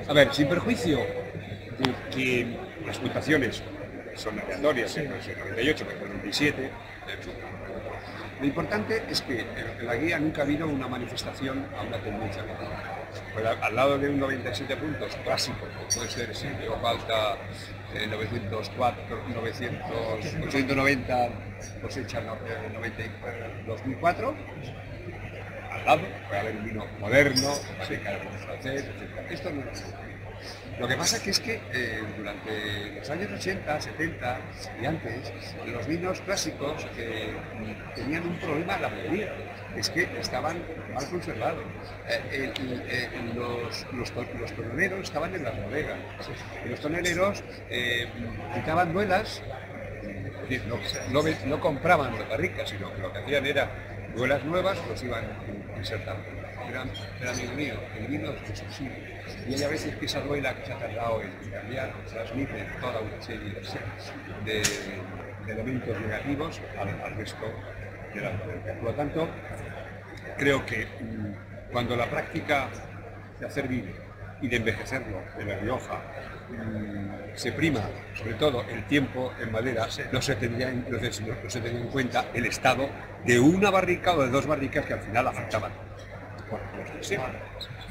A ver, sin perjuicio de que las puntuaciones son aleatorias, que puede ser 98, que puede ser 97, en fin. Lo importante es que en la guía nunca ha habido una manifestación a una tendencia completa. Pues al lado de un 97 puntos clásico, que puede ser si luego falta 904, 900, 890 cosecha 2004, al lado puede haber un vino moderno, barrica de vino francés, etc. Esto no es así. Lo que pasa es que durante los años 80, 70 y antes, los vinos clásicos tenían un problema, la mayoría, es que estaban mal conservados. Los toneleros estaban en las bodegas, y los toneleros quitaban duelas, es decir, no compraban las barricas, sino que lo que hacían era duelas nuevas, los iban insertando. Pero amigo mío, el vino es de subsidio. Y hay a veces que esa duela que se ha tardado en cambiar transmite toda una serie de elementos negativos al resto de la bodega. Por lo tanto, creo que cuando la práctica de hacer vino y de envejecerlo en La Rioja se prima, sobre todo el tiempo en madera, no se tendría en cuenta el estado de una barrica o de dos barricas que al final afectaban. Bueno,